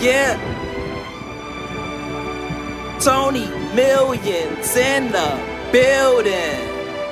Yeah. Tony Millions in the building.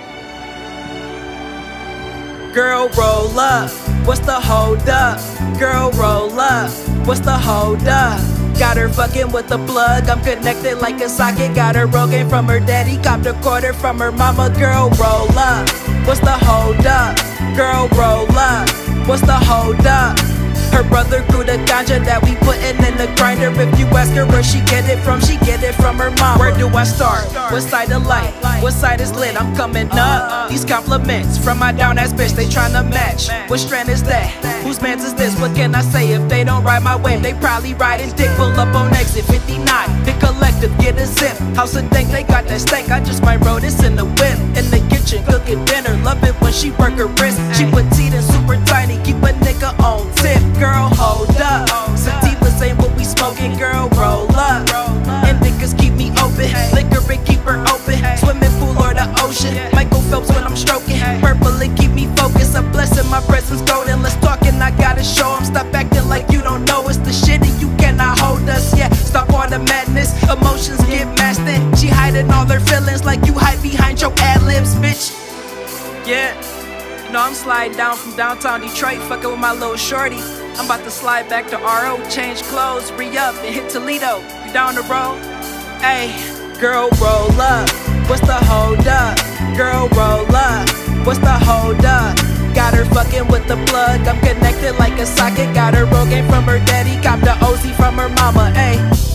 Girl, roll up. What's the hold up? Girl, roll up. What's the hold up? Got her fucking with the plug, I'm connected like a socket. Got her broken from her daddy, copped a quarter from her mama. Girl, roll up. What's the hold up? Girl, roll up. What's the hold up? Her brother grew the ganja that we puttin' in the grinder. If you ask her where she get it from her mama. Where do I start? What side of light? What side is lit? I'm coming up. These compliments from my down ass bitch, they tryna match. What strand is that? Whose mans is this? What can I say? If they don't ride my wave, they probably riding dick. Pull up on exit 59, the collective, get a zip. House of Dank, they got that stank. I just might roll this in the whip. In the kitchen, cooking dinner, love it when she work her wrist. She petite and super tiny, keep a nigga on tip. Girl, hold up. Sativas ain't what we smoking. Girl, roll up. And niggas keep me open. Liquor and keep her open. Swimming pool or the ocean. Michael Phelps when I'm stroking. Purple and keep me focused. A blessing, my presence golden. Let's talk and I gotta show 'em. Stop acting like you don't know it's the shit and you cannot hold us. Yeah, stop all the madness. Emotions get masked in. She hiding all her feelings like you hide behind your ad-libs, bitch. Yeah. You know I'm sliding down from downtown Detroit, fucking with my little shorty. I'm about to slide back to RO, change clothes, re-up, and hit Toledo. You down the road? Ayy, girl, roll up. What's the hold up? Girl, roll up. What's the hold up? Got her fucking with the plug, I'm connected like a socket. Got her broken from her daddy, copped the OZ from her mama, ayy.